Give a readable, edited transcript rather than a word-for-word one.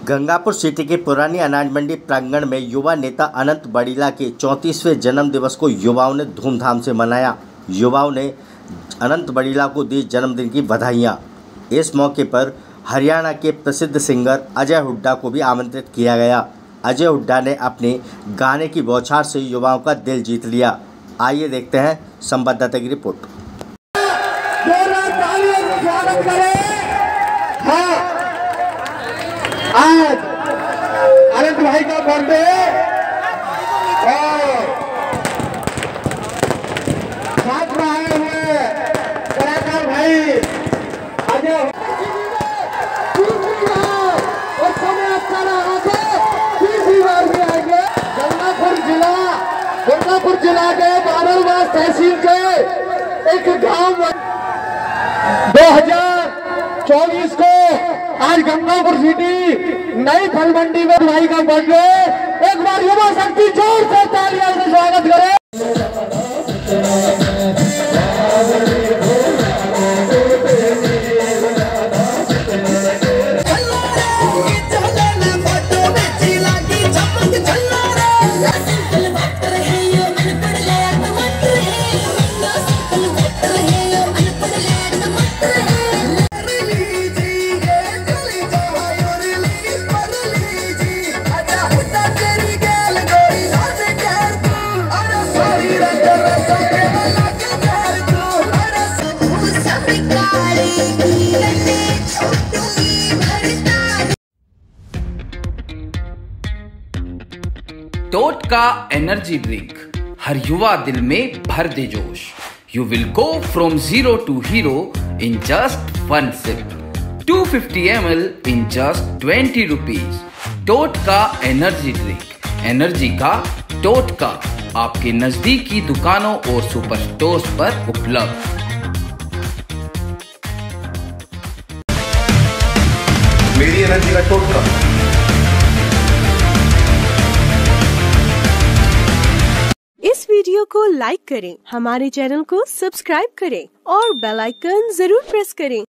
Gangapur city के पुरानी अनाज मंडी प्रांगण में युवा नेता अनंत बड़ीला के 34वें जन्म दिवस को युवाओं ने धूमधाम से मनाया। युवाओं ने अनंत बड़ीला को दी जन्मदिन की बधाइयाँ। इस मौके पर हरियाणा के प्रसिद्ध सिंगर अजय हुड्डा को भी आमंत्रित किया गया। अजय हुड्डा ने अपने गाने की बौछार से युवाओं का दिल जीत लिया। आइए देखते हैं संवाददाता की रिपोर्ट। आज अनंत भाई का बर्थडे और साथ में आए हुए कलाकार भाई अजय और समय अच्छा रहा था। तीसरी बार भी आएंगे। गंगापुर जिला के बादलवास तहसील के एक गांव 2024 को आज गंगापुर सिटी नई फल मंडी में भाई का बर्थडे। एक बार युवा शक्ति जोर से तालियों से स्वागत करें। टोटका एनर्जी ड्रिंक हर युवा दिल में भर दे जोश। You will go from zero to hero in just 1 sip। 250 ml in just 20 rupees। टोटका एनर्जी ड्रिंक, एनर्जी का टोटका आपके नजदीकी दुकानों और सुपर स्टोर्स पर उपलब्ध। मेरी एनर्जी का टोटका। इस वीडियो को लाइक करें, हमारे चैनल को सब्सक्राइब करें और बेल आइकन जरूर प्रेस करें।